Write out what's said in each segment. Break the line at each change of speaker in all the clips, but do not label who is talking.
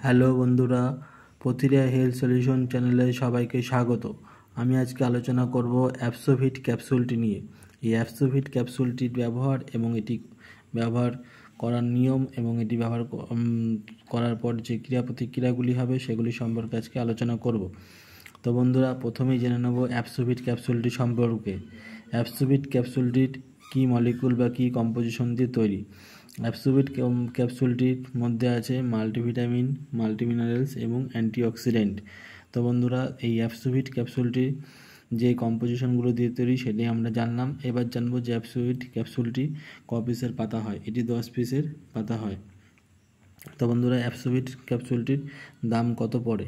Hello বন্ধুরা, পথিরা health solution চ্যানেলে সবাইকে স্বাগত। আমি আজকে আলোচনা করব অ্যাবসোভিট ক্যাপসুলটি নিয়ে। এই অ্যাবসোভিট ক্যাপসুলটির ব্যবহার এবং এটি ব্যবহার করার নিয়ম এবং এটি ব্যবহার করার পর যে ক্রিয়া প্রতিক্রিয়াগুলি হবে সেগুলি সম্পর্কে আজকে আলোচনা করব। তো বন্ধুরা, প্রথমেই জেনে নেব অ্যাবসোভিট ক্যাপসুলটি সম্পর্কে। অ্যাবসোভিট ক্যাপসুলটির কী মলিকুল বা কী কম্পোজিশন দিয়ে তৈরি। অ্যাবসোভিট ক্যাপসুলটির মধ্যে আছে মাল্টিভিটামিন, মাল্টিমিনারেলস এবং অ্যান্টিঅক্সিডেন্ট। তো বন্ধুরা, এই অ্যাবসোভিট ক্যাপসুলটির যে কম্পোজিশনগুলো দিয়ে তৈরি সেটি আমরা জানলাম। এবার জানবো যে অ্যাবসোভিট ক্যাপসুলটি ক পিসের পাতা হয়। এটি 10 পিসের পাতা হয়। তো বন্ধুরা, অ্যাবসোভিট ক্যাপসুলটির দাম কত পড়ে?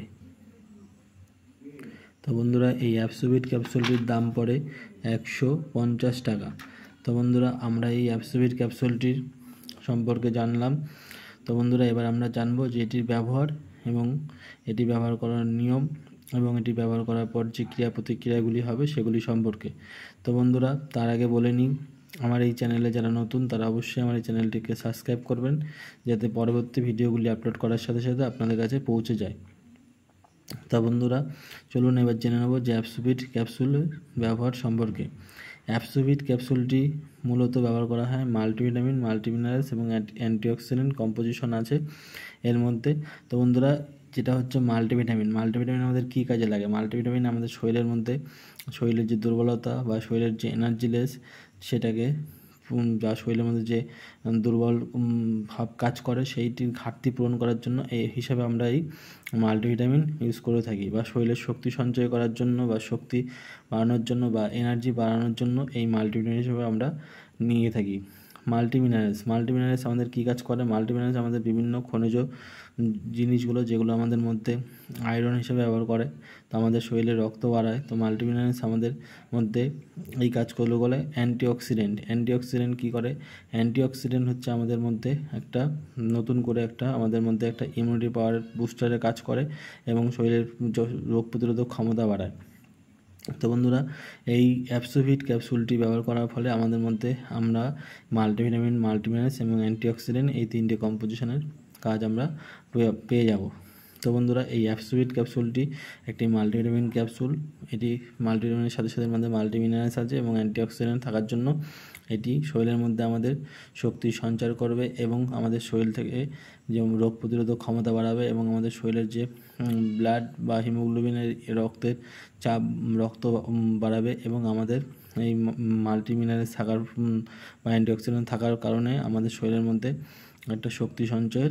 তো বন্ধুরা, এই অ্যাবসোভিট ক্যাপসুলটির দাম পড়ে 150 টাকা। তো বন্ধুরা, আমরা এই অ্যাবসোভিট ক্যাপসুলটির সম্পর্কে জানলাম। তো বন্ধুরা, এবার আমরা জানবো যে এটির ব্যবহার এবং এটি ব্যবহার করার নিয়ম এবং এটি ব্যবহার করার পর যে ক্রিয়া প্রতিক্রিয়াগুলি হবে সেগুলি সম্পর্কে। তো বন্ধুরা, তার আগে বলে নিই, আমার এই চ্যানেলে যারা নতুন তারা অবশ্যই আমার এই চ্যানেলটিকে সাবস্ক্রাইব করবেন, যাতে পরবর্তী ভিডিওগুলি আপলোড করার সাথে সাথে আপনাদের কাছে পৌঁছে যায়। তা বন্ধুরা, চলুন এবার জেনে নেব যে অ্যাবসোভিট ক্যাপসুলের ব্যবহার সম্পর্কে। অ্যাবসোভিট ক্যাপসুলটি মূলত ব্যবহার করা হয় মাল্টিভিটামিন, মাল্টিমিনারেলস এবং অ্যান্টিঅক্সিডেন্ট কম্পোজিশন আছে এর মধ্যে। তো বন্ধুরা, যেটা হচ্ছে মাল্টিভিটামিন আমাদের কী কাজে লাগে? মাল্টিভিটামিন আমাদের শরীরের মধ্যে শরীরের যে দুর্বলতা বা শরীরের যে এনার্জিলেস সেটাকে বা শরীরের মধ্যে যে দুর্বল ভাব কাজ করে সেইটির ঘাটতি পূরণ করার জন্য এই হিসাবে আমরা এই মাল্টিভিটামিন ইউজ করে থাকি, বা শরীরের শক্তি সঞ্চয় করার জন্য বা শক্তি বাড়ানোর জন্য বা এনার্জি বাড়ানোর জন্য এই মাল্টিভিটামিন হিসেবে আমরা নিয়ে থাকি। মাল্টিমিনারেলস আমাদের কী কাজ করে? মাল্টিমিনারেলস আমাদের বিভিন্ন খনিজ জিনিসগুলো যেগুলো আমাদের মধ্যে আয়রন হিসেবে ব্যবহার করে, তো আমাদের শরীরে রক্ত বাড়ায়। তো মাল্টিমিনারেলস আমাদের মধ্যে এই কাজগুলো বলে অ্যান্টিঅক্সিডেন্ট কী করে? অ্যান্টিঅক্সিডেন্ট হচ্ছে আমাদের মধ্যে একটা নতুন করে আমাদের মধ্যে একটা ইমিউনিটি পাওয়ার বুস্টারের কাজ করে এবং শরীরের রোগ প্রতিরোধক ক্ষমতা বাড়ায়। তো বন্ধুরা, এই অ্যাবসোভিট ক্যাপসুলটি ব্যবহার করার ফলে আমাদের মধ্যে আমরা মাল্টিভিটামিন, মাল্টিমিনারেলস এবং অ্যান্টিঅক্সিডেন্ট এই তিনটে কম্পোজিশনের কাজ আমরা পেয়ে যাব। তো বন্ধুরা, এই অ্যাবসোভিট ক্যাপসুলটি একটি মাল্টিভিটামিন ক্যাপসুল। এটি মাল্টিভিটামিনের সাথে সাথে মধ্যে মাল্টিমিনারেলস আছে এবং অ্যান্টিঅক্সিডেন্ট থাকার জন্য এটি শরীরের মধ্যে আমাদের শক্তি সঞ্চার করবে এবং আমাদের শরীর থেকে যে রোগ প্রতিরোধক ক্ষমতা বাড়াবে এবং আমাদের শরীরের যে ব্লাড বা হিমোগ্লোবিনের রক্তের চাপ রক্ত বাড়াবে এবং আমাদের এই মাল্টিমিনারেলস থাকার বা অ্যান্টিঅক্সিডেন্ট থাকার কারণে আমাদের শরীরের মধ্যে একটা শক্তি সঞ্চয়ের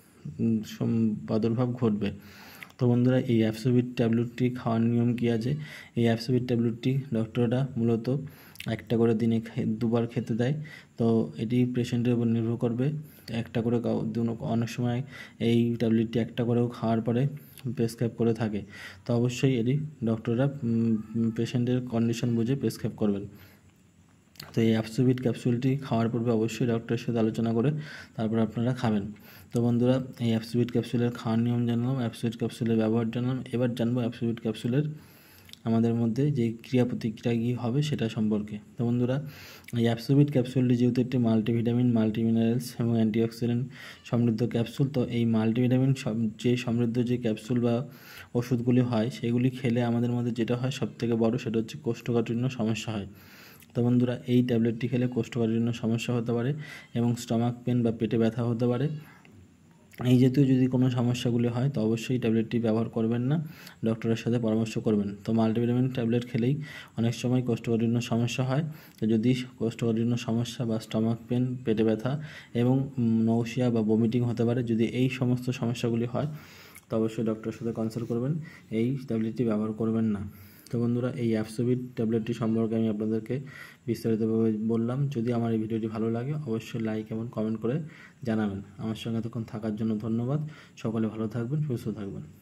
প্রাদুর্ভাব ঘটবে। তো বন্ধুরা, এই অ্যাবসোভিট ট্যাবলেটটি খাওয়ার নিয়ম কী আছে? এই অ্যাবসোভিট ট্যাবলেটটি ডক্টররা মূলত একটা করে দিনে দুবার খেতে দেয়। তো এটি পেশেন্টের উপর নির্ভর করবে। একটা করে অনেক সময় এই ট্যাবলেটটি একটা করেও খাওয়ার পরে প্রেসক্রাইব করে থাকে। তো অবশ্যই এটি ডক্টররা পেশেন্টের কন্ডিশন বুঝে প্রেসক্রাইব করবেন। তো এই অ্যাবসোভিট ক্যাপসুলটি খাওয়ার পূর্বে অবশ্যই ডক্টরের সাথে আলোচনা করে তারপর আপনারা খাবেন। তো বন্ধুরা, এই অ্যাবসোভিট ক্যাপসুলের খাওয়ার নিয়ম জানলাম, অ্যাবসোভিট ক্যাপসুলের ব্যবহার জানলাম। এবার জানবো অ্যাবসোভিট ক্যাপসুলের আমাদের মধ্যে যে ক্রিয়া প্রতিক্রিয়া কী হবে সেটা সম্পর্কে। তো বন্ধুরা, এই অ্যাবসোভিট ক্যাপসুলটি যেহেতু একটি মাল্টিভিটামিন, মাল্টিমিনারেলস এবং অ্যান্টিঅক্সিডেন্ট সমৃদ্ধ ক্যাপসুল, তো এই মাল্টিভিটামিন যে সমৃদ্ধ যে ক্যাপসুল বা ওষুধগুলি হয় সেগুলি খেলে আমাদের মধ্যে যেটা হয় সবথেকে বড়, সেটা হচ্ছে কোষ্ঠকাঠিন্য সমস্যা হয়। তো বন্ধুরা, এই ট্যাবলেটটি খেলে কোষ্ঠকাঠিন্য সমস্যা হতে পারে এবং স্টমাক পেন বা পেটে ব্যথা হতে পারে। এই জাতীয় যদি কোনো সমস্যাগুলি হয় তো অবশ্যই ট্যাবলেটটি ব্যবহার করবেন না, ডক্টরের সাথে পরামর্শ করবেন। তো মাল্টিভিটামিন ট্যাবলেট খেলেই অনেক সময় কোষ্ঠকাঠিন্য সমস্যা হয়। তো যদি কোষ্ঠকাঠিন্য সমস্যা বা স্টমাক পেন, পেটে ব্যথা এবং নৌশিয়া বা বমিটিং হতে পারে, যদি এই সমস্ত সমস্যাগুলি হয় তো অবশ্যই ডক্টরের সাথে কনসাল্ট করবেন, এই ট্যাবলেটটি ব্যবহার করবেন না। তো বন্ধুরা, এই অ্যাবসোভিট ট্যাবলেটটি সম্পর্কে আমি আপনাদেরকে বিস্তারিতভাবে বললাম। যদি আমার এই ভিডিওটি ভালো লাগে অবশ্যই লাইক এবং কমেন্ট করে জানাবেন। আমার সঙ্গে এতক্ষণ থাকার জন্য ধন্যবাদ। সকলে ভালো থাকবেন, সুস্থ থাকবেন।